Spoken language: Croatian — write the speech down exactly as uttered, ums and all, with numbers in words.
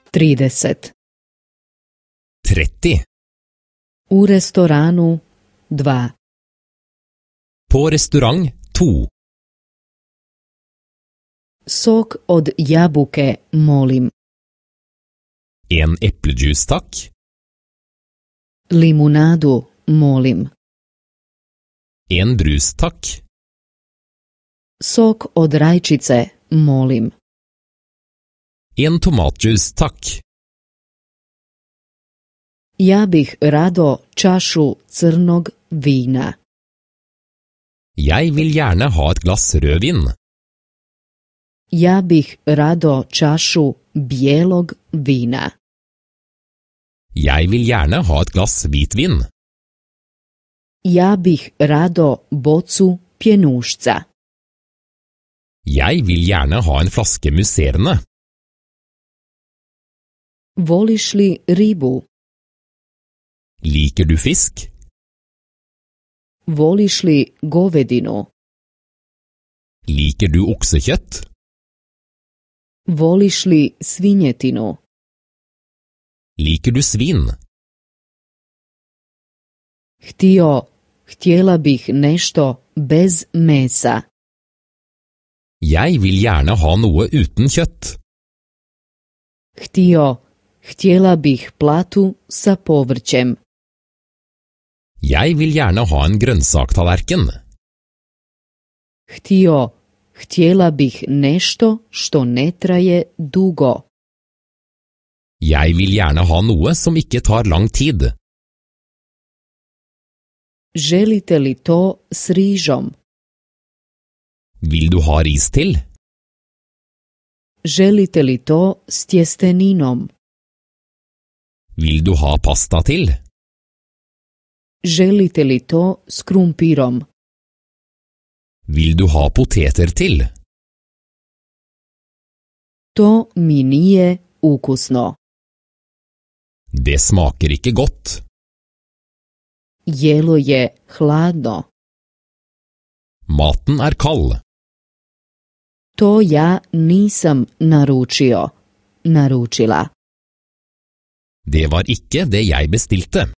trideset. trettio. U restoranu dva. På restaurang to. Sok od jabuke, molim. En äppeljuice tack. Limunadu, molim. En brus tack. Sok od rajčice, molim. En tomatjuice tack. Ja bih rado čašu crnog vina. Jeg vil gjerne ha et glass rødvin. Ja bih rado čašu bijelog vina. Jeg vil gjerne ha et glass hvitvin. Ja bih rado bocu pjenušca. Jeg vil gjerne ha en flaske musserende. Voliš li ribu? Liker du fisk? Voliš li govedinu? Liker du oksekjøtt? Voliš li svinjetinu? Liker du svin? Htio, htjela bih nešto bez mesa. Jeg vil gjerne ha noe uten kjøtt. Htio, htjela bih platu sa povrćem. Jeg vil gjerne ha en grønnsaktallerken. Htio, htjela bih nešto što ne traje dugo. Jeg vil gjerne ha noe som ikke tar lang tid. Želite li to s rižom? Vil du ha ris til? Želite li to s tjesteninom? Vil du ha pasta til? Želite li to s krumpirom? Vil du ha poteter til? To mi nije ukusno. Det smaker ikke godt. Jelo je hladno. Maten er kald. To ja nisam naručio, naručila. Det var ikke det jeg bestilte.